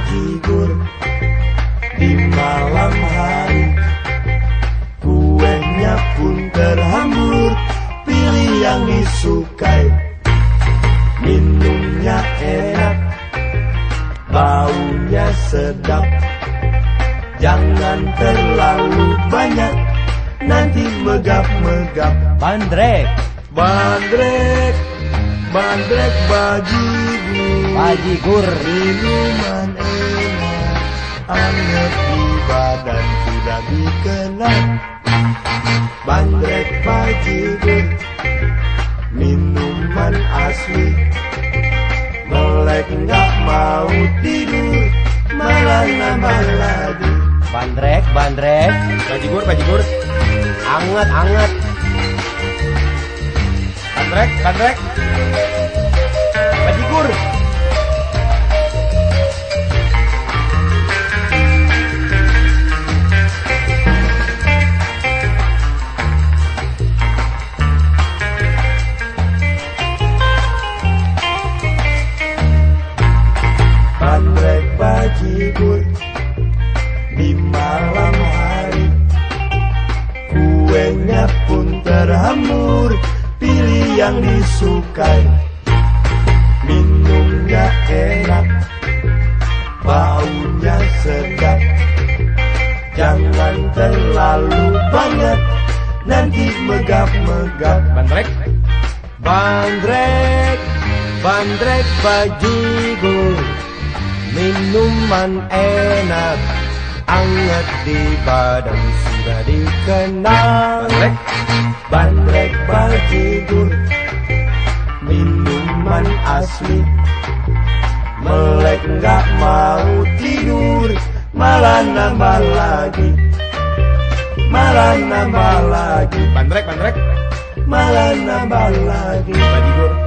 bajigur di malam hari. Kuenya pun terhambur, pilih yang disukai. Minumnya enak, baunya sedap. Jangan terlalu banyak, nanti megap-megap. Bandrek, Bandrek, bandrek bajigur, minuman enak, anget di badan sudah dikenal. Bandrek bajigur, minuman asli. Melek nggak mau tidur, malah nambah lagi. bandrek, bandrek, Bajigur, bajigur. anget, anget. Bandrek, bandrek. Bajigur. Bandrek bajigur di malam hari. Kuenya pun terhamur, pilih yang disukai. Minumnya enak, baunya sedap. Jangan terlalu banyak, nanti megap-megap. Bandrek. Bandrek, bandrek bajigur, minuman enak, anget di badan sudah dikenal. Bandrek. Bandrek bajigur, minuman asli. Melek nggak mau tidur, malah nambah lagi. Malah nambah lagi, Bandrek, bandrek. malah nambah lagi. Bajigur.